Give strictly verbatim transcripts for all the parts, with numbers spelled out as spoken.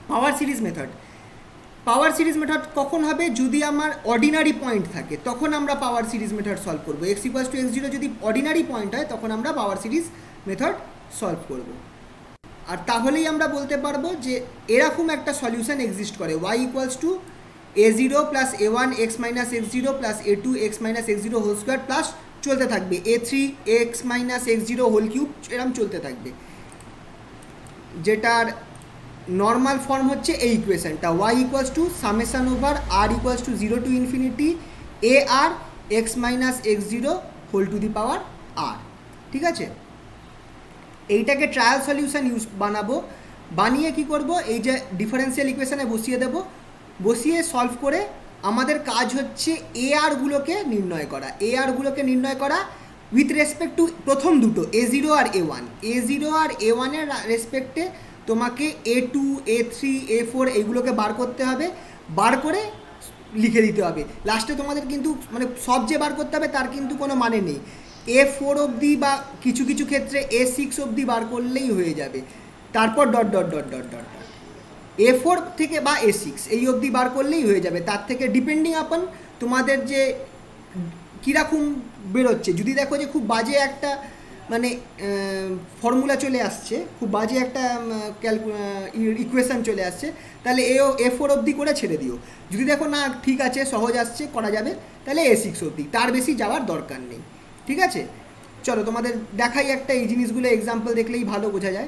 পাওয়ার series method power series method কখন হবে? যদি আমার অর্ডিনারি পয়েন্ট থাকে তখন আমরা পাওয়ার সিরিজ মেথড সলভ করবো। X equals to x zero যদি অর্ডিনারি পয়েন্ট হয় তখন আমরা পাওয়ার সিরিজ মেথড সলভ করব। আর তাহলেই আমরা বলতে পারবো যে এরকম একটা সলিউশন এক্সিস্ট করে, y equals to a zero plus a one x minus x zero plus a two x minus x zero whole square plus চলতে থাকবে a three x minus x zero whole cube, এরকম চলতে থাকবে। যেটার normal form হচ্ছে এই ইকুয়েশনটা, y equals to summation over r equals to zero to infinity a r x minus x zero whole to the power r. ঠিক আছে, এইটাকে ট্রায়াল সলিউশন ইউজ বানাবো, বানিয়ে কি করব, এই যে ডিফারেন্সিয়াল ইকুয়েশনে বসিয়ে দেব, বসিয়ে সলভ করে আমাদের কাজ হচ্ছে এ আরগুলোকে নির্ণয় করা। এ আরগুলোকে নির্ণয় করা উইথ রেসপেক্ট টু প্রথম দুটো এ জিরো আর এ ওয়ান। এ জিরো আর এ ওয়ানের রেসপেক্টে তোমাকে a two a three a four এইগুলোকে বার করতে হবে, বার করে লিখে দিতে হবে। লাস্টে তোমাদের কিন্তু মানে সব যে বার করতে হবে তার কিন্তু কোনো মানে নেই, এ ফোর অবধি বা কিছু কিছু ক্ষেত্রে এ সিক্স অবধি বার করলেই হয়ে যাবে, তারপর dot dot dot dot dot a four থেকে বা এ সিক্স এই অবধি বার করলেই হয়ে যাবে। তার থেকে ডিপেন্ডিং আপন তোমাদের যে কীরকম বেরোচ্ছে, যদি দেখো যে খুব বাজে একটা মানে ফর্মুলা চলে আসছে, খুব বাজে একটা ক্যালকু ইকুয়েশান চলে আসছে, তাহলে এ এ ফোর অবধি করে ছেড়ে দিও। যদি দেখো না ঠিক আছে সহজ আসছে করা যাবে, তাহলে এ সিক্স অবধি, তার বেশি যাওয়ার দরকার নেই। ঠিক আছে, চলো তোমাদের দেখাই একটা, এই জিনিসগুলো এক্সাম্পল দেখলেই ভালো বোঝা যায়।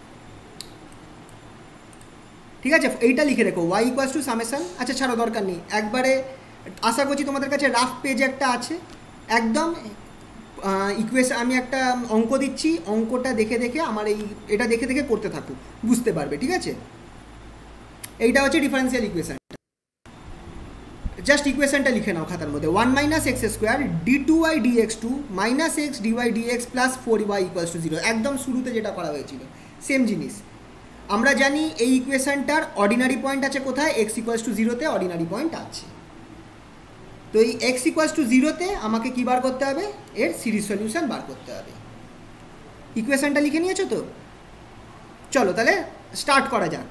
ঠিক আছে, এইটা লিখে রেখো ওয়াই ইকুয়ালস টু সামেশন, আচ্ছা ছাড়ো দরকার নেই, একবারে আশা করছি তোমাদের কাছে রাফ পেজ একটা আছে, একদম ইকুয়েশন আমি একটা অঙ্ক দিচ্ছি, অঙ্কটা দেখে দেখে আমার এই এটা দেখে দেখে করতে থাকো, বুঝতে পারবে। ঠিক আছে, এইটা হচ্ছে ডিফারেন্সিয়াল ইকুয়েশন, জাস্ট ইকুয়েশনটা লিখে নাও খাতার মধ্যে, one minus x square d two y d x two minus x d y d x plus four y equals to zero. একদম শুরুতে যেটা করা হয়েছিল সেম জিনিস। আমরা জানি এই ইকুয়েশনটার অর্ডিনারি পয়েন্ট আছে কোথায়, এক্স ইকুয়ালস টু জিরোতে অর্ডিনারি পয়েন্ট আছে। তো এই এক্স ইকুয়ালস টু জিরোতে আমাকে কী বার করতে হবে, এর সিরিজ সলিউশন বার করতে হবে। ইকুয়েশনটা লিখে নিয়েছো তো? চলো তাহলে স্টার্ট করা যাক।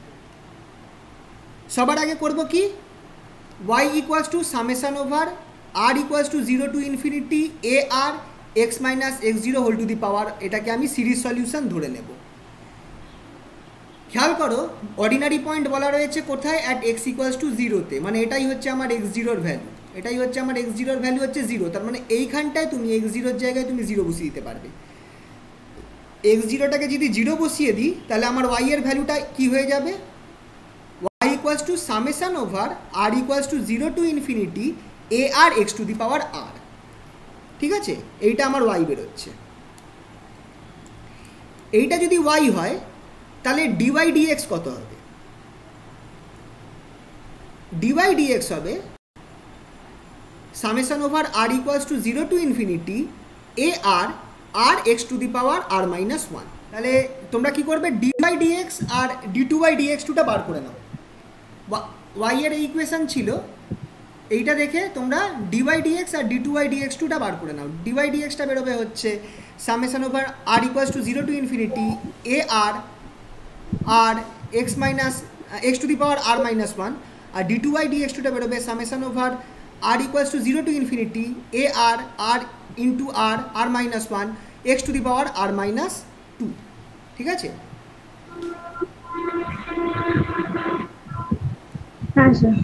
সবার আগে করব কি, y equals to summation over r equals to zero to infinity a r x minus x zero whole to the power, এটাকে আমি সিরিজ সলিউশন ধরে নেব। খেয়াল করো অর্ডিনারি পয়েন্ট বলা রয়েছে কোথায়, অ্যাট এক্স ইকুয়ালস টু জিরোতে, মানে এটাই হচ্ছে আমার এক্স জিরোর ভ্যালু, এটাই হচ্ছে আমার এক্স জিরোর ভ্যালু হচ্ছে জিরো, তার মানে এইখানটায় তুমি এক্স জিরোর জায়গায় তুমি জিরো বসিয়ে দিতে পারবে। এক্স জিরোটাকে যদি জিরো বসিয়ে দিই তাহলে আমার ওয়াই এর ভ্যালুটা কী হয়ে যাবে, y equals to summation over r equals to zero to infinity a r x to the power r. ঠিক আছে, এইটা আমার ওয়াই বেরোচ্ছে। এইটা যদি ওয়াই হয় তাহলে ডিওয়াই ডিএক্স কত হবে, ডিওয়াই ডিএক্স হবে summation over r equals to zero to infinity a r r x to the power r minus one. তাহলে তোমরা কি করবে, ডিওয়াই ডিএক্স আর ডি টু ওয়াই ডিএক্স টুটা বার করে নাও। ওয়াই এর ইকুয়েশন ছিল এইটা দেখে তোমরা ডিওয়াই ডিএক্স আর ডি টু ওয়াই ডিএক্স টুটা বার করে নাও। ডিওয়াই ডিএক্সটা বেরোবে হচ্ছে summation over r equals to zero to infinity a r r x minus x to the power r minus one, আর ডি টু ওয়াই ডিএক্স টুটা বেরোবে summation over r equals to zero to infinity a r r into r r minus one x to the power r minus two. ঠিক আছে, হ্যাঁ sir,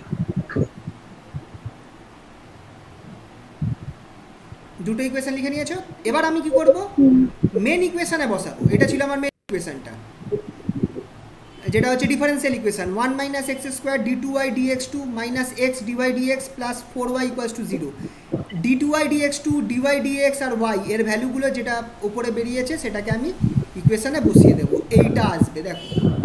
দুটো equation লিখে নিয়েছো। এবার আমি কি করব, মেন ইকুয়েশনে বসাবো। এটা ছিল আমার মেন ইকুয়েশনটা, যেটা হচ্ছে differential equation, one minus x square d two y d x two minus x dy dx plus four y equals to zero. D two y dx two dy dx আর y এর ভ্যালুগুলো যেটা উপরে বেরিয়েছে সেটাকে আমি ইকুয়েশনে বসিয়ে দেবো। এইটা আসবে দেখো,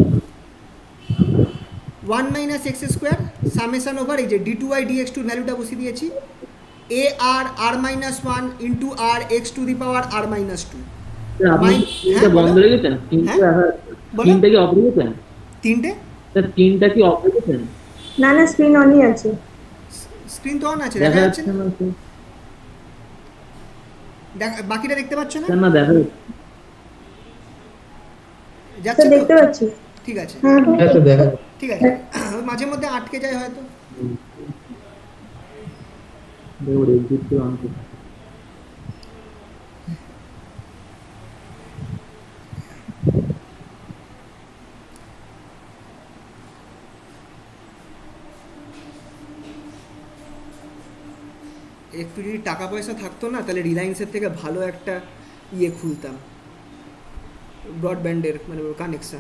one minus x square summation over এই যে ডি টু ওয়াই ডিএক্স টুর ভ্যালুটা বসিয়ে দিয়েছি a r r minus one into r x to the power r minus two. বন্ধ রেখেছেন তিনটে কি অফ রেখেছেন? তিনটে তিনটা কি অফ রেখেছেন? না না স্ক্রিন অনই আছে, স্ক্রিন তো অন আছে, দেখা যাচ্ছে না, বাকিটা দেখতে পাচ্ছ না? না দেখা যাচ্ছে, দেখতে পাচ্ছি। ঠিক আছে হ্যাঁ হ্যাঁ হ্যাঁ স্যার দেখা যাচ্ছে। ঠিক আছে ওই মাঝে মধ্যে আটকে যায় হয়তো। দেখুন এক্সিট করে অন করুন। একটু যদি টাকা পয়সা থাকতো না তাহলে রিলায়েন্সের থেকে ভালো একটা ইয়ে খুলতাম, ব্রডব্যান্ডের মানে কানেকশান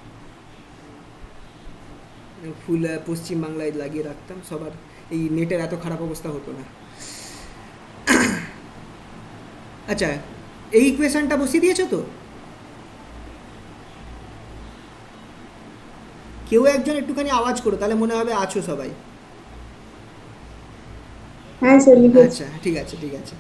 ফুল পশ্চিমবাংলায় লাগিয়ে রাখতাম, সবার এই নেটের এত খারাপ অবস্থা হতো না। আচ্ছা এই ইকুয়েশনটা বসিয়ে দিয়েছো তো? কেউ একজন একটুখানি আওয়াজ করো, তাহলে মনে হবে আছো সবাই। হ্যাঁ স্যার লিখেছি। আচ্ছা ঠিক আছে ঠিক আছে।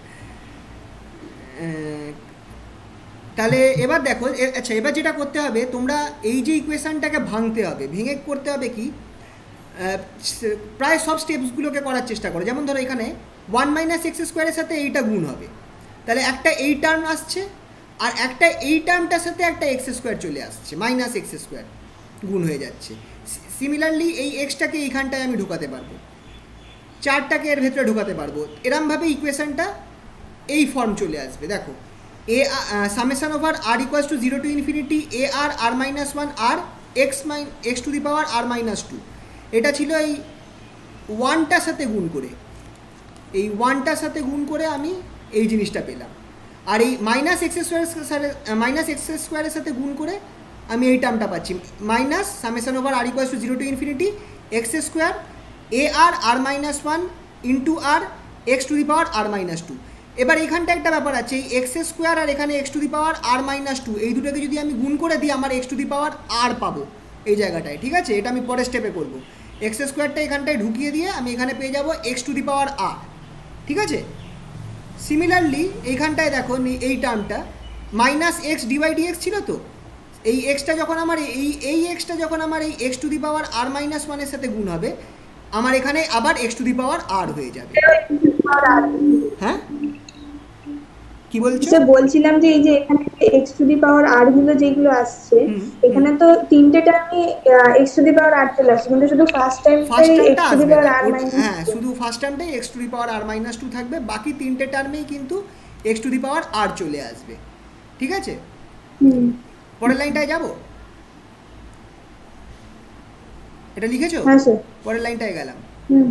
আহ, তাহলে এবার দেখো, এ- আচ্ছা এবার যেটা করতে হবে, তোমরা এই যে ইকুয়েশনটাকে ভাঙতে হবে, ভেঙে করতে হবে কি, আহ, সে- প্রায় সব স্টেপসগুলোকে করার চেষ্টা করো। যেমন ধরো এখানে ওয়ান মাইনাস এক্স স্কোয়ারের সাথে এইটা গুণ হবে, তাহলে একটা এই টার্ম আসছে আর একটা এই টার্মটার সাথে একটা এক্স স্কোয়ার চলে আসছে, মাইনাস এক্স স্কোয়ার গুণ হয়ে যাচ্ছে। সিমিলারলি এই এক্সটাকে এইখানটায় আমি ঢোকাতে পারবো, চারটাকে এর ভেতরে ঢোকাতে পারবো, এরমভাবে ইকুয়েশনটা এই ফর্ম চলে আসবে। দেখো এ summation over r equals to zero to infinity a r r minus one r x mine x to the power r minus two, এটা ছিল এই ওয়ানটার সাথে গুণ করে, এই ওয়ানটার সাথে গুণ করে আমি এই জিনিসটা পেলাম। আর এই মাইনাস এক্স স্কোয়ারের মাইনাস এক্স স্কোয়ারের সাথে গুণ করে আমি এই টার্মটা পাচ্ছি, minus summation over r equals to zero to infinity x square a r r minus one into r x to the power r minus two. এবার এখানটা একটা ব্যাপার আছে, এই এক্স স্কোয়ার আর এখানে x to the power r minus two, এই দুটোকে যদি আমি গুণ করে দিই আমার এক্স টু দি পাওয়ার আর পাবো এই জায়গাটায়। ঠিক আছে, এটা আমি পরের স্টেপে করবো। এক্স স্কোয়ারটা এখানটায় ঢুকিয়ে দিয়ে আমি এখানে পেয়ে যাবো x to the power r. ঠিক আছে, সিমিলারলি এইখানটায় দেখো এই টার্মটা মাইনাস এক্স ডিওয়াই ডিএক্স ছিল তো, এই এক্সটা যখন আমার এই এই এক্সটা যখন আমার এই x to the power r minus ওয়ানের সাথে গুণ হবে, আমার এখানে আবার x to the power r হয়ে যাবে। হ্যাঁ কি বলছো? স্যার বলছিলাম যে এই যে এখানে এক্স টু দি পাওয়ার আর গুলো যেগুলো আসছে, হুম, এখানে তো তিনটে টার্মে এক্স টু দি পাওয়ার আর চলে আসছে, কিন্তু শুধু ফার্স্ট ফার্স্ট টাইমটাই টার্মটা এক্স টু দি আসবে পাওয়ার না, আর ওটা- মাইনাস হ্যাঁ শুধু ফার্স্ট টার্মটাই x to the power r minus two থাকবে, বাকি তিনটে টার্মেই কিন্তু এক্স টু দি পাওয়ার আর চলে আসবে। ঠিক আছে, হুম পরের লাইনটায় যাব, এটা লিখেছো? হ্যাঁ স্যার। পরের লাইনটায় গেলাম। হুম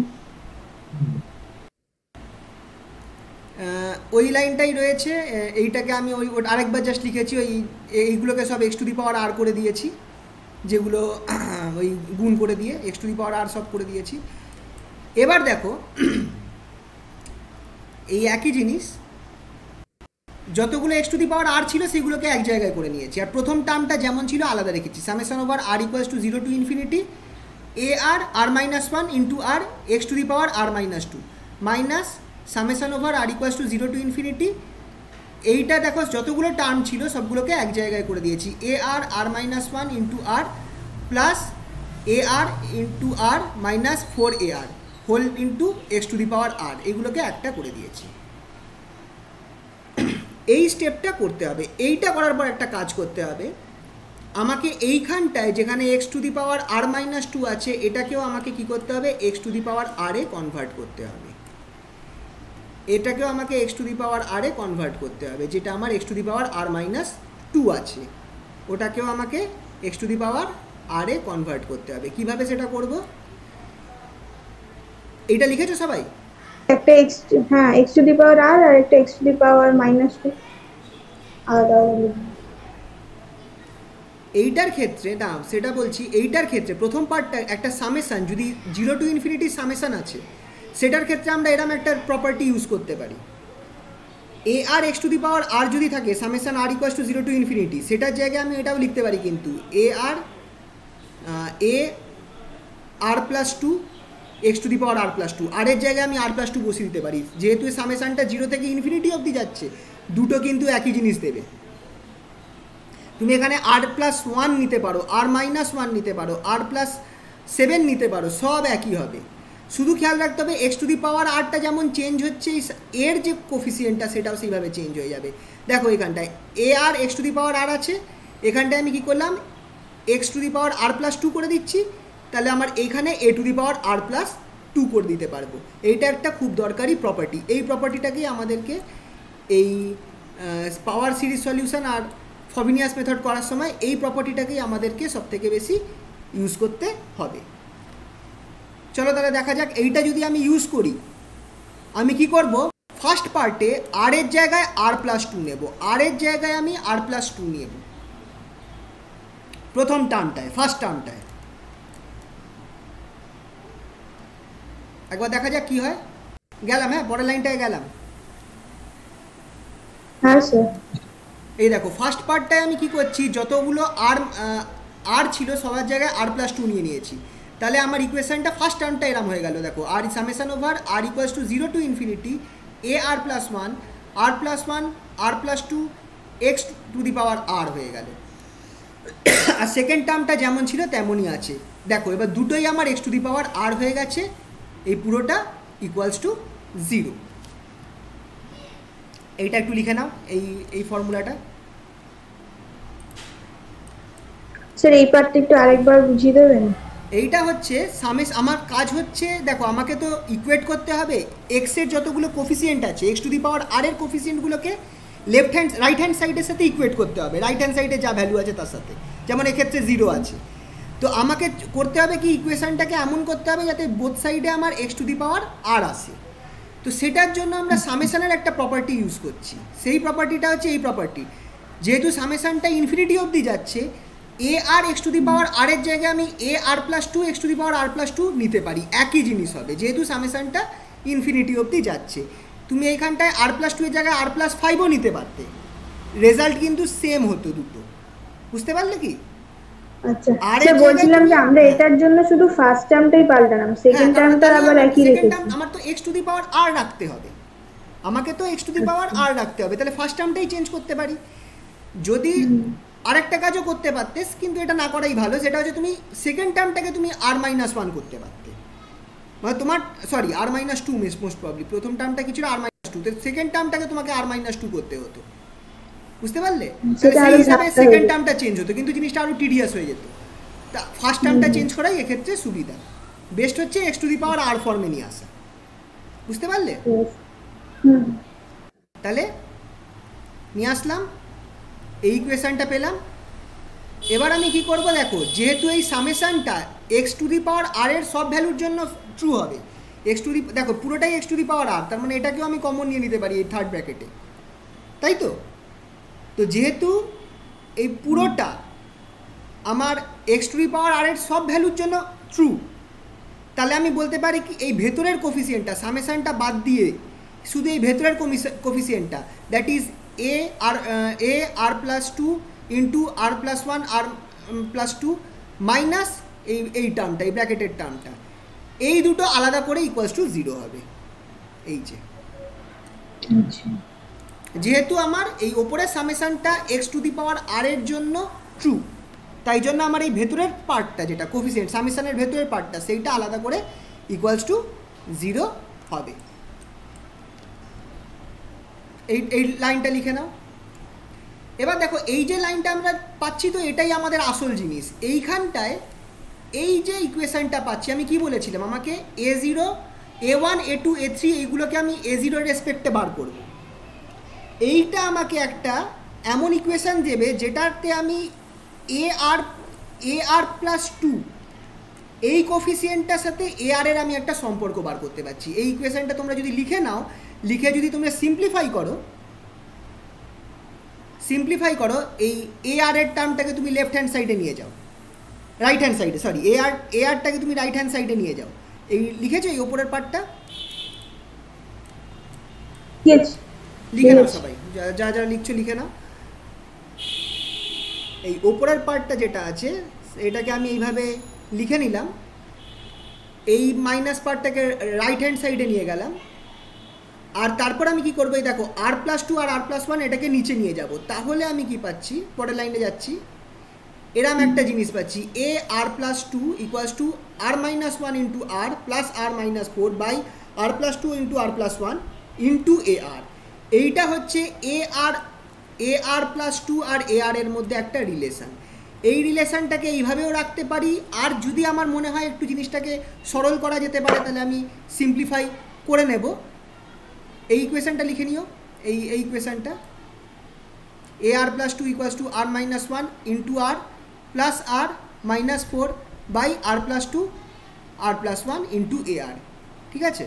আহ, ওই লাইনটাই রয়েছে, আহ, এইটাকে আমি ওই ওটা আরেকবার জাস্ট লিখেছি, ওই এইগুলোকে সব এক্স টু দি পাওয়ার আর করে দিয়েছি, যেগুলো ওই গুণ করে দিয়ে এক্স টু দি পাওয়ার আর সব করে দিয়েছি। এবার দেখো এই একই জিনিস যতগুলো এক্স টু দি পাওয়ার আর ছিল সেগুলোকে এক জায়গায় করে নিয়েছি, আর প্রথম টার্মটা যেমন ছিল আলাদা রেখেছি, summation over r equals to zero to infinity a r r minus one into r x to the power r minus two minus summation over r equals to zero to infinity, এইটা দেখো যতগুলো term ছিল সবগুলোকে এক জায়গায় করে দিয়েছি, a r r minus one into r plus a r into r minus four a r whole into x to the power r, এগুলোকে একটা করে দিয়েছি। এই স্টেপটা করতে হবে। এইটা করার পর একটা কাজ করতে হবে, আমাকে এইখানটায় যেখানে x to the power r minus two আছে এটাকেও আমাকে কি করতে হবে, x to the power r এ কনভার্ট করতে হবে, এটাকেও আমাকে x to the power r এ কনভার্ট করতে হবে, যেটা আমার x to the power r minus two আছে ওটাকেও আমাকে x to the power r এ কনভার্ট করতে হবে। কিভাবে সেটা করব, এইটা লিখেছো সবাই? একটা এক্স, হ্যাঁ x to the power r আর একটা x to the power minus two আলাদা আলাদা। এইটার ক্ষেত্রে না সেটা বলছি, এইটার ক্ষেত্রে প্রথম পার্টটা একটা সামেশান, যদি জিরো টু ইনফিনিটি সামেশান আছে সেটার ক্ষেত্রে আমরা এরকম একটা প্রপার্টি ইউজ করতে পারি, এ r x to the power r যদি থাকে summation r equals to zero to infinity, সেটার জায়গায় আমি এটাও লিখতে পারি কিন্তু a r a r plus two x to the power r plus two, r এর জায়গায় আমি আর প্লাস টু বসিয়ে দিতে পারি, যেহেতু এই সামেশানটা জিরো থেকে ইনফিনিটি অবধি যাচ্ছে, দুটো কিন্তু একই জিনিস দেবে। তুমি এখানে আর প্লাস ওয়ান নিতে পারো, আর মাইনাস ওয়ান নিতে পারো, আর প্লাস সেভেন নিতে পারো, সব একই হবে। শুধু খেয়াল রাখতে হবে এক্স টু দি পাওয়ার আরটা যেমন চেঞ্জ হচ্ছে, এর যে কোফিসিয়েন্টটা সেটাও সেইভাবে চেঞ্জ হয়ে যাবে। দেখো এখানটায় এ r x to the power আর আছে, এখানটায় আমি কী করলাম x to the power r plus two করে দিচ্ছি, তাহলে আমার এইখানে a to the power r plus two করে দিতে পারবো। এইটা একটা খুব দরকারি প্রপার্টি। এই প্রপার্টিটাকেই আমাদেরকে এই পাওয়ার সিরিজ সলিউশন আর ফ্রবিনিয়াস মেথড করার সময় এই প্রপার্টিটাকেই আমাদেরকে সব থেকে বেশি ইউজ করতে হবে। চলো তাহলে দেখা যাক, এইটা যদি আমি ইউজ করি আমি কি করব, ফার্স্ট পার্টে আর এর জায়গায় আর প্লাস টু নেব, আর এর জায়গায় আমি আর প্লাস টু নেব প্রথম টার্মটায়, ফার্স্ট টার্মটায়। একবার দেখা যাক কি হয়। গেলাম, হ্যাঁ পরের লাইনটায় গেলাম। হ্যাঁ স্যার। এই দেখো ফার্স্ট পার্টটায় আমি কি করছি, যতগুলো আর আর ছিল সবার জায়গায় আর প্লাস টু নিয়ে নিয়েছি, তাহলে আমার ইকুয়েশনটা ফার্স্ট টার্মটা এরম হয়ে গেল। দেখো আর summation over r equals to zero to infinity a r plus one r plus one r plus two x to the power r হয়ে গেল। আর সেকেন্ড টার্মটা যেমন ছিল তেমনই আছে। দেখো এবার দুটোই আমার x to the power r হয়ে গেছে, এই পুরোটা ইকুয়ালস টু জিরো। এইটা একটু লিখে নাও, এই এই ফর্মুলাটা। স্যার এই পার্টটা একটু আরেকবার বুঝিয়ে দেবেন। এইটা হচ্ছে সামেস, আমার কাজ হচ্ছে দেখো আমাকে তো ইকুয়েট করতে হবে এক্সের যতগুলো কোফিসিয়েন্ট আছে, x to the power r এর কোফিসিয়েন্টগুলোকে লেফট হ্যান্ড রাইট হ্যান্ড সাইডের সাথে ইকুয়েট করতে হবে, রাইট হ্যান্ড সাইডে যা ভ্যালু আছে তার সাথে। যেমন এক্ষেত্রে জিরো আছে, তো আমাকে করতে হবে কি ইকুয়েশনটাকে এমন করতে হবে যাতে বোথ সাইডে আমার এক্স টু দি পাওয়ার আর আসে। তো সেটার জন্য আমরা সামেশনের একটা প্রপার্টি ইউজ করছি, সেই প্রপার্টিটা হচ্ছে এই প্রপার্টি। যেহেতু সামেশনটা ইনফিনিটি অবধি যাচ্ছে, এ r x to the power r এর জায়গায় আমি a r plus two x to the power r plus two নিতে পারি, একই জিনিস হবে। যেহেতু সামেশনটা ইনফিনিটি অবধি যাচ্ছে, তুমি এইখানটায় আর প্লাস টু এর জায়গায় আর প্লাস ফাইভও নিতে পারতে, রেজাল্ট কিন্তু সেম হতো দুটো। বুঝতে পারলে কি? আচ্ছা স্যার বলছিলাম যে আমরা এটার জন্য শুধু ফার্স্ট টার্মটাই পাল্টালাম, সেকেন্ড টার্মটা আবার একই রেখেছি। আমার তো এক্স টু দি পাওয়ার আর রাখতে হবে, আমাকে তো এক্স টু দি পাওয়ার আর রাখতে হবে, তাহলে ফার্স্ট টার্মটাই চেঞ্জ করতে পারি। যদি আরেকটা কাজও করতে পারতে, কিন্তু এটা না করাই ভালো, সেটা হচ্ছে তুমি সেকেন্ড টার্মটাকে তুমি আর মাইনাস ওয়ান করতে পারতে, মানে তোমার sorry r minus two miss most probably. প্রথম টার্মটা কি ছিল আর মাইনাস টু, সেকেন্ড টার্মটাকে তোমাকে আর মাইনাস টু করতে হতো। বুঝতে পারলে? সেই হিসাবে সেকেন্ড টার্মটা চেঞ্জ হতো, কিন্তু জিনিসটা আরও টিডিয়াস হয়ে যেত। তা ফার্স্ট টার্মটা চেঞ্জ করাই এক্ষেত্রে সুবিধা। বেস্ট হচ্ছে এক্স টু দি পাওয়ার আর ফর্মে নিয়ে আসা। বুঝতে পারলে? তাহলে নিয়ে আসলাম, এই ইকুয়েশনটা পেলাম। এবার আমি কি করব, দেখো যেহেতু এই সামেশনটা x to the power r এর সব ভ্যালুর জন্য ট্রু হবে, এক্স টু দি দেখো পুরোটাই এক্স টু দি পাওয়ার আর, তার মানে এটাকেও আমি কমন নিয়ে নিতে পারি এই থার্ড ব্র্যাকেটে, তাই তো? তো যেহেতু এই পুরোটা আমার x to the power r এর সব ভ্যালুর জন্য ট্রু, তাহলে আমি বলতে পারি কি এই ভেতরের কোফিসিয়েন্টটা সামেশনটা বাদ দিয়ে শুধু এই ভেতরের কোফিসিয়েন্টটা that is a r a r plus two into r plus one r plus two minus এই এই টার্মটা, এই ব্র্যাকেটের টার্মটা, এই দুটো আলাদা করে ইকুয়ালস টু জিরো হবে। এই যে যেহেতু আমার এই ওপরের সামেশনটা x to the power r এর জন্য ট্রু, তাই জন্য আমার এই ভেতরের পার্টটা যেটা কোফিসিয়েন্ট সামেশনের ভেতরের পার্টটা সেইটা আলাদা করে ইকুয়ালস টু জিরো হবে। এই এই লাইনটা লিখে নাও। এবার দেখো এই যে লাইনটা আমরা পাচ্ছি, তো এটাই আমাদের আসল জিনিস। এইখানটায় এই যে ইকুয়েশনটা পাচ্ছি, আমি কি বলেছিলাম, আমাকে a zero a one a two a three এইগুলোকে আমি এ জিরোর রেসপেক্টে বার করব। এইটা আমাকে একটা এমন ইকুয়েশন দেবে যেটাতে আমি a r a r plus two এই কোফিসিয়েন্টটার সাথে এ আর এর আমি একটা সম্পর্ক বার করতে পারছি। এই ইকুয়েশনটা তোমরা যদি লিখে নাও, লিখে যদি তোমরা সিম্পলিফাই করো সিম্পলিফাই করো এই এ আর এর টার্মটাকে তুমি লেফট হ্যান্ড সাইডে নিয়ে যাও, রাইট হ্যান্ড সাইডে সরি এ আর এ আরটাকে তুমি রাইট হ্যান্ড সাইডে নিয়ে যাও। এই লিখেছো এই ওপরের পার্টটা? লিখে নাও সবাই, যা যা লিখছো লিখে নাও। এই ওপরের পার্টটা যেটা আছে এটাকে আমি এইভাবে লিখে নিলাম, এই মাইনাস পার্টটাকে রাইট হ্যান্ড সাইডে নিয়ে গেলাম। আর তারপর আমি কি করবো, এই দেখো আর প্লাস টু আর আর প্লাস ওয়ান এটাকে নিচে নিয়ে যাব, তাহলে আমি কি পাচ্ছি, পরের লাইনে যাচ্ছি, এরম একটা জিনিস পাচ্ছি a r plus two equals to r minus one into r plus r minus four by r plus two into r plus one into a r. এইটা হচ্ছে এ r a r plus two R a আর এর মধ্যে একটা relation. এই রিলেশনটাকে এইভাবেও রাখতে পারি, আর যদি আমার মনে হয় একটু জিনিসটাকে সরল করা যেতে পারে তাহলে আমি সিম্পলিফাই করে নেব। এই ইকুয়েশনটা লিখে নিও, এই এই ইকুয়েশনটা a r plus two equals to r minus one into r plus r minus four by r plus two r plus one into a r. ঠিক আছে,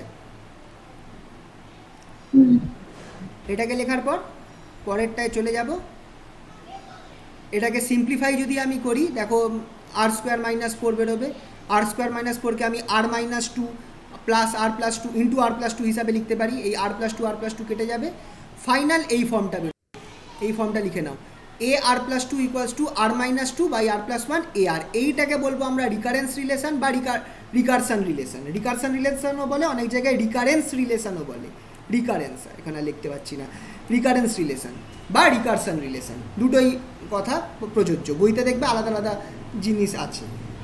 এটাকে লেখার পর পরেরটায় চলে যাব। এটাকে সিম্পলিফাই যদি আমি করি, দেখো আর স্কোয়ার মাইনাস ফোর বেরোবে, আর স্কোয়ার মাইনাস ফোরকে আমি r minus two plus r plus two into r plus two হিসাবে লিখতে পারি। এই r plus two r plus two কেটে যাবে, ফাইনাল এই ফর্মটা বেরোবে। এই ফর্মটা লিখে নাও, a r plus two equals to r minus two by r plus one a r. এইটাকে বলবো আমরা রিকারেন্স রিলেশন বা রিকারশন রিলেশন। রিকারশন রিলেশনও বলে, অনেক জায়গায় রিকারেন্স রিলেশনও বলে। রিকারেন্স এখানে লিখতে পাচ্ছি না, রিকারেন্স রিলেশন বা রিকারশন রিলেশন দুটোই কথা প্রযোজ্য, বইতে দেখবে আলাদা আলাদা জিনিস আছে।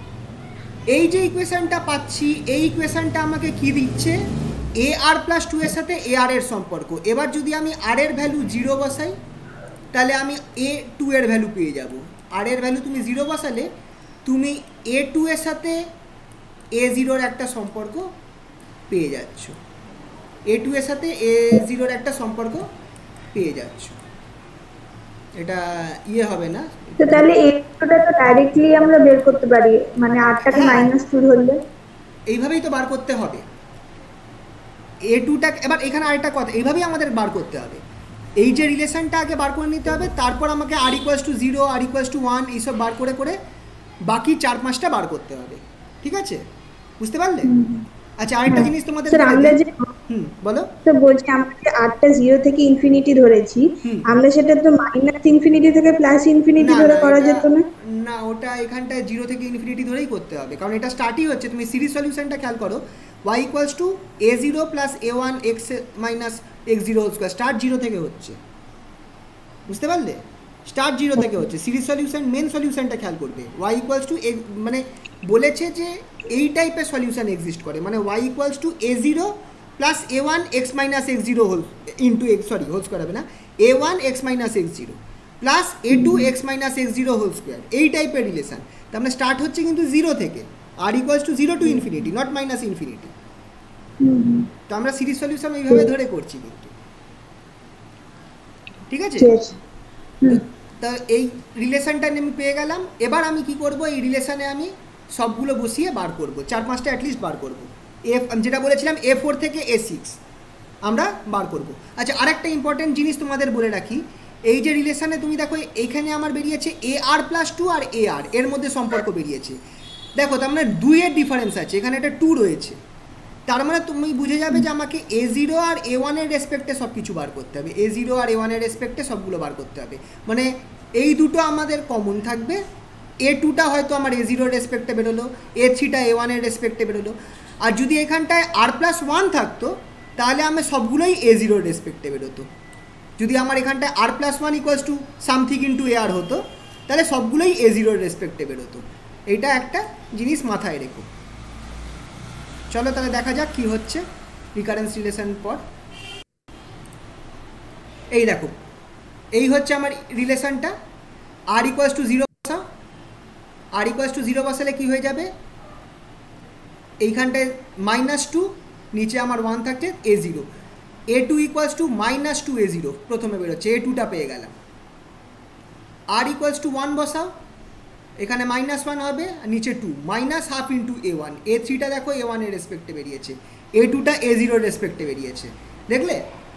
এই যে ইকুয়েশনটা পাচ্ছি, এই ইকুয়েশনটা আমাকে কি দিচ্ছে, এ আর প্লাস টু এর সাথে এ আর এর সম্পর্ক। এবার যদি আমি আর এর ভ্যালু জিরো বসাই তাহলে আমি এ টু এর ভ্যালু পেয়ে যাব। আর এর ভ্যালু তুমি জিরো বসালে তুমি এ টু এর সাথে এ জিরোর একটা সম্পর্ক পেয়ে যাচ্ছ, এ টু এর সাথে এ জিরোর একটা সম্পর্ক পেয়ে যাচ্ছ। এটা ইয়ে হবে না তো তাহলে এটা তো ডাইরেক্টলি আমরা বের করতে পারি, মানে আটটাকে মাইনাস টু ধরলে এইভাবেই তো বার করতে হবে এ টুটা। এবার এখানে আরেকটা কথা, এইভাবেই আমাদের বার করতে হবে। এই যে রিলেশনটা আগে বার করে নিতে হবে, তারপর আমাকে r equals to zero, r equals to one এইসব বার করে করে বাকি চার পাঁচটা বার করতে হবে। ঠিক আছে, বুঝতে পারলে? আচ্ছা, আরেকটা জিনিস তোমাদের আমরা যে হুম বলো তো বলছি, আমরা যে আটটা জিরো থেকে ইনফিনিটি ধরেছি, আমরা সেটা তো মাইনাস ইনফিনিটি থেকে প্লাস ইনফিনিটি ধরে করা যেত না? না, ওটা এখানটায় জিরো থেকে ইনফিনিটি ধরেই করতে হবে, কারণ এটা স্টার্টই হচ্ছে। তুমি সিরিজ সলিউশনটা খেয়াল করো, y equals to a zero plus a one x minus x zero whole square, start zero থেকে হচ্ছে। বুঝতে পারলে? স্টার্ট জিরো থেকে হচ্ছে। সিরিজ সলিউশন মেন সলিউশনটা খেয়াল করবে, y ইকুয়ালস টু মানে বলেছে যে এই টাইপের সলিউশন এক্সিস্ট করে, মানে y equals to a zero plus a one x minus x zero whole into x sorry whole square হবে না, a one x minus x zero plus a two x minus x zero whole square, এই টাইপের relation. তার মানে start হচ্ছে কিন্তু zero থেকে, r equals to zero to infinity, not minus infinity. তো আমরা সিরিজ সলিউশন এইভাবে ধরে করছি কিন্তু। ঠিক আছে, তো এই রিলেশনটা আমি পেয়ে গেলাম। এবার আমি কি করব, এই রিলেশনে আমি সবগুলো বসিয়ে বার করব, চার পাঁচটা অ্যাটলিস্ট বার করব। এফ যেটা বলেছিলাম এ ফোর থেকে এ সিক্স আমরা বার করব। আচ্ছা, আরেকটা ইম্পর্টেন্ট জিনিস তোমাদের বলে রাখি, এই যে রিলেশনে তুমি দেখো এইখানে আমার বেরিয়েছে এ r plus two R a আর এর মধ্যে সম্পর্ক বেরিয়েছে। দেখো তার মানে দুইয়ের ডিফারেন্স আছে, এখানে একটা টু রয়েছে। তার মানে তুমি বুঝে যাবে যে আমাকে এ জিরো আর এ ওয়ানের রেসপেক্টে সব কিছু বার করতে হবে, এ জিরো আর এ ওয়ানের রেসপেক্টে সবগুলো বার করতে হবে। মানে এই দুটো আমাদের কমন থাকবে, এ টুটা হয়তো আমার এ জিরোর রেসপেক্টে বেরোলো, এ থ্রিটা এ ওয়ানের রেসপেক্টে বেরোলো। আর যদি এখানটায় আর প্লাস ওয়ান থাকতো তাহলে আমার সবগুলোই এ জিরোর রেসপেক্টে বেরোতো। যদি আমার এখানটায় r plus one equals to something into a r হতো তাহলে সবগুলোই এ জিরোর রেসপেক্টে বেরোতো। এইটা একটা জিনিস মাথায় রেখো। চলো তাহলে দেখা যাক কি হচ্ছে রিকারেন্স রিলেশন পর। এই দেখো, এই হচ্ছে আমার রিলেশনটা। আর ইকুয়ালস টু জিরো বসাও, আর ইকুয়ালস টু জিরো বসালে কী হয়ে যাবে, এইখানটায় মাইনাস টু, নিচে আমার ওয়ান থাকছে a zero, a two equals to minus two a zero প্রথমে বেরোচ্ছে, এ টুটা পেয়ে গেলাম। আর ইকুয়ালস টু ওয়ান বসাও, এখানে মাইনাস ওয়ান হবে, নিচে two, minus half into a one, a থ্রিটা দেখো এ ওয়ানের রেসপেক্টে বেরিয়েছে, এ টুটা এ জিরোর রেসপেক্টে বেরিয়েছে, দেখলে?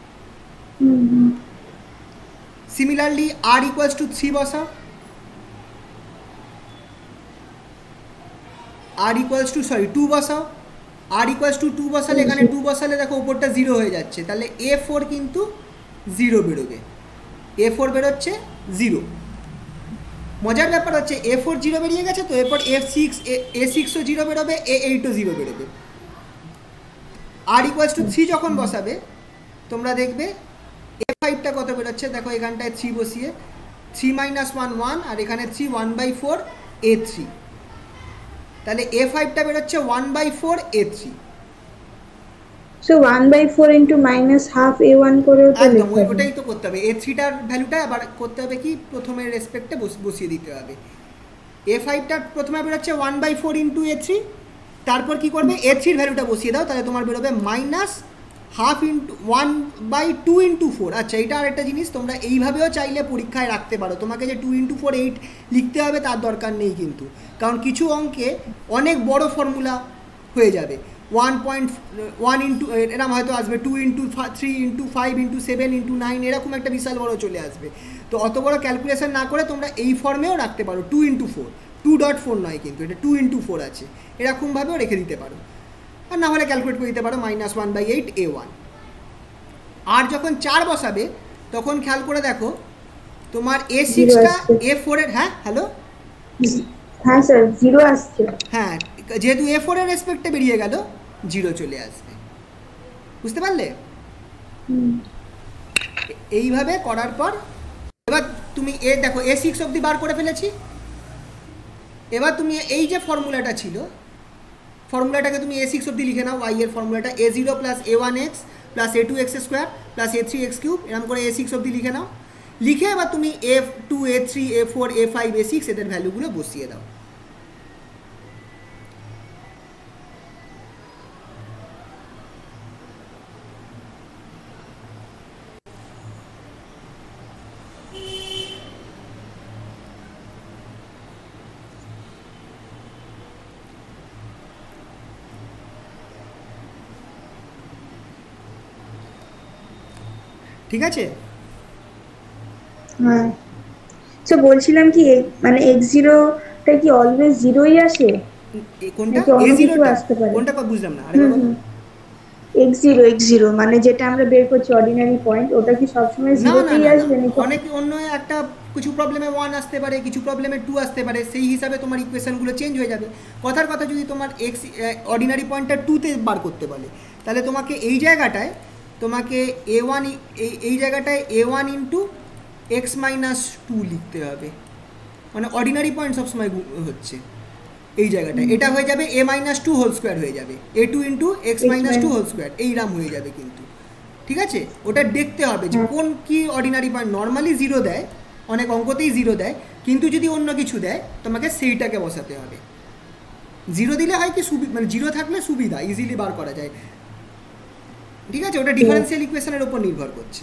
Similarly r equals to three বসাও, r equals to sorry two বসাও, আর ইকুয়ালস টু টু বসালে এখানে টু বসালে দেখো ওপরটা জিরো হয়ে যাচ্ছে, তাহলে এ ফোর কিন্তু জিরো বেরোবে, এ ফোর বেরোচ্ছে জিরো। মজার ব্যাপার হচ্ছে এ ফোর জিরো বেরিয়ে গেছে, তো এরপর এফ সিক্স এ সিক্সও জিরো বেরোবে, এ এইটও জিরো বেরোবে। আর ইকুয়ালস টু থ্রি যখন বসাবে তোমরা দেখবে এ ফাইভটা কত বেরোচ্ছে, দেখো এখানটায় থ্রি বসিয়ে, থ্রি মাইনাস ওয়ান ওয়ান, আর এখানে three one by four a three, তাহলে এ ফাইভটা বেরোচ্ছে one by four a three. So one by four into minus half a one করেও তো একদম ওটাই তো করতে হবে, এ থ্রিটার ভ্যালুটা আবার করতে হবে কি প্রথমের রেসপেক্টে বসিয়ে দিতে হবে। এ ফাইভটা প্রথমে বেরোচ্ছে one by four into a three, তারপর কী করবে এ থ্রির ভ্যালুটা বসিয়ে দাও, তাহলে তোমার বেরোবে minus half into one by two into four. আচ্ছা, এটা আরেকটা জিনিস, তোমরা এইভাবেও চাইলে পরীক্ষায় রাখতে পারো, তোমাকে যে টু ইন্টু ফোর এইট লিখতে হবে তার দরকার নেই কিন্তু, কারণ কিছু অঙ্কে অনেক বড় ফর্মুলা হয়ে যাবে, ওয়ান পয়েন্ট ওয়ান ইন্টু এরকম হয়তো আসবে, two into three into five into seven into nine এরকম একটা বিশাল বড় চলে আসবে। তো অত বড় ক্যালকুলেশন না করে তোমরা এই ফর্মেও রাখতে পারো, two into four, two dot four নয় কিন্তু, এটা টু ইন্টু ফোর আছে, এরকমভাবেও রেখে দিতে পারো, আর না হলে ক্যালকুলেট করে দিতে পারো minus one by eight a one. আর যখন চার বসাবে তখন খেয়াল করে দেখো তোমার এ সিক্সটা এ ফোরের, হ্যাঁ হ্যালো হ্যাঁ স্যার জিরো আসছে, হ্যাঁ যেহেতু এ ফোরের রেসপেক্টে বেরিয়ে গেল জিরো চলে আসবে, বুঝতে পারলে? এইভাবে করার পর এবার তুমি এ দেখো এ সিক্স অবধি বার করে ফেলেছি, এবার তুমি এই যে ফর্মুলাটা ছিল ফর্মুলাটাকে তুমি এ সিক্স অবধি লিখে নাও, ওয়াই এর ফর্মুলাটা a zero plus a one x plus a two x square plus a three x cube, এরকম করে এ সিক্স অবধি লিখে নাও। লিখে এবার তুমি a two a three a four a five a six এদের ভ্যালুগুলো বসিয়ে দাও। ঠিক আছে? হ্যাঁ স্যার বলছিলাম কি মানে এক্স জিরোটা কি অলওয়েজ জিরোই আসে? কোনটা এ জিরোটা আসতে পারে, কোনটা বুঝলাম না আরে বাবা। এক্স জিরো এক্স জিরো মানে যেটা আমরা বের করছি অর্ডিনারি পয়েন্ট, ওটা কি সবসময় জিরোতেই আসবে নাকি অনেক অন্য একটা কিছু প্রবলেমে ওয়ান আসতে পারে, কিছু প্রবলেমে টু আসতে পারে, সেই হিসাবে তোমার ইকুয়েশনগুলো চেঞ্জ হয়ে যাবে। কথার কথা যদি তোমার এক্স অর্ডিনারি পয়েন্টটা টুতে বার করতে বলে, তাহলে তোমাকে এই জায়গাটায় তোমাকে এ ওয়ান এই জায়গাটায় a one into x minus two লিখতে হবে, মানে অর্ডিনারি পয়েন্ট সবসময় হচ্ছে এই জায়গাটায়, এটা হয়ে যাবে a minus two whole square হয়ে যাবে, a two into x minus two whole square এইরাম হয়ে যাবে কিন্তু, ঠিক আছে? ওটা দেখতে হবে যে কোন কি অর্ডিনারি পয়েন্ট, নর্মালি জিরো দেয়, অনেক অঙ্কতেই জিরো দেয়, কিন্তু যদি অন্য কিছু দেয় তোমাকে সেইটাকে বসাতে হবে। জিরো দিলে হয় কি সুবিধা, মানে জিরো থাকলে সুবিধা, ইজিলি বার করা যায়, ঠিক আছে? ওটা ডিফারেন্সিয়াল ইকুয়েশনের উপর নির্ভর করছে।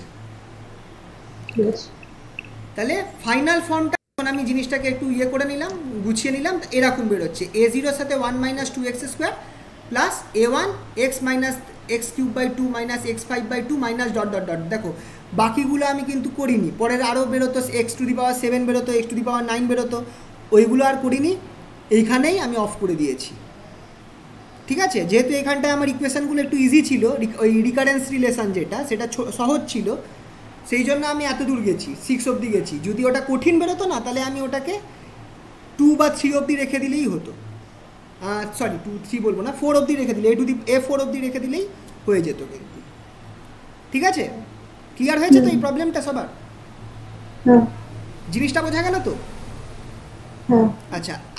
তাহলে ফাইনাল ফর্মটা আমি জিনিসটাকে একটু ইয়ে করে নিলাম, গুছিয়ে নিলাম, এরকম বেরোচ্ছে এ জিরোর সাথে one minus two x square plus a one x minus x cube by two minus x five by two minus dot dot dot. দেখো বাকিগুলো আমি কিন্তু করিনি, পরের আরও বেরোতো x to the power seven বেরোতো, x to the power nine বেরোতো, ওইগুলো আর করিনি, এইখানেই আমি অফ করে দিয়েছি, ঠিক আছে? যেহেতু এখানটায় আমার ইকুয়েশানগুলো একটু ইজি ছিল, ওই রিকারেন্স রিলেশান যেটা সেটা সহজ ছিল, সেই জন্য আমি এত দূর গেছি, সিক্স অবধি গেছি। যদি ওটা কঠিন বেরোতো না, তাহলে আমি ওটাকে টু বা থ্রি অবধি রেখে দিলেই হতো, সরি টু থ্রি বলবো না, ফোর অবধি রেখে দিলে, এ টু দি এ ফোর অবধি রেখে দিলেই হয়ে যেত কিন্তু, ঠিক আছে? ক্লিয়ার হয়েছে তো এই প্রবলেমটা সবার? জিনিসটা বোঝা গেল তো? আচ্ছা,